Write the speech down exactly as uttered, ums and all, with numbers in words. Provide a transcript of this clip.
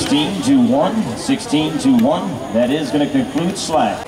sixteen to one, sixteen to one. That is going to conclude slack.